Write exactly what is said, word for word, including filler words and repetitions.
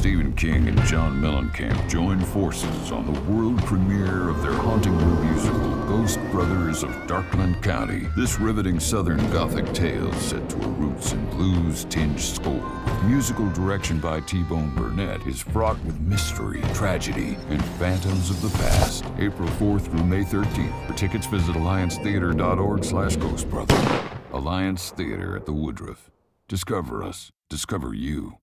Stephen King and John Mellencamp join forces on the world premiere of their haunting new musical, Ghost Brothers of Darkland County. This riveting Southern Gothic tale set to a roots and blues-tinged score. With musical direction by Bone Burnett is fraught with mystery, tragedy, and phantoms of the past. April fourth through May thirteenth. For tickets, visit alliance theater dot org slash Ghost Brothers. Alliance Theater at the Woodruff. Discover us. Discover you.